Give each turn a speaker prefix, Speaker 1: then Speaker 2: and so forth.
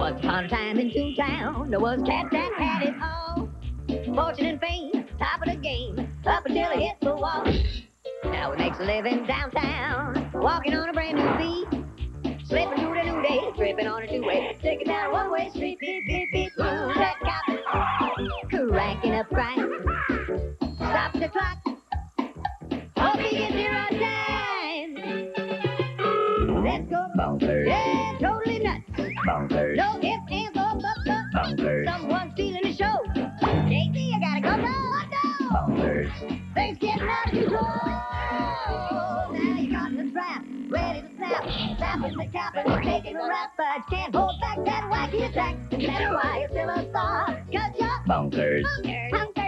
Speaker 1: Once upon a time in Toontown, there was a cat that had it all. Fortune and fame, top of the game, up until he hit the wall. Now he makes a living downtown, walking on a brand new beat. Slipping through the new day, tripping on a two-way, taking down a one-way street. Beep, beep, beep, move that cop, cracking up crime. Stop the clock, hope he gets here on time. Let's go.
Speaker 2: Bonkers.
Speaker 1: Yeah, totally nuts.
Speaker 2: Bonkers.
Speaker 1: No ifs, ands, or buts.
Speaker 2: Bonkers.
Speaker 1: Someone's stealing the show. JC, I gotta go. No.
Speaker 2: Bonkers.
Speaker 1: Things getting out of control. Now you got the strap, ready to snap. Snapping the cap and taking the rap, but you can't hold back that wacky attack. No matter why you're still a star, 'cause you're
Speaker 2: Bonkers.
Speaker 1: Bonkers.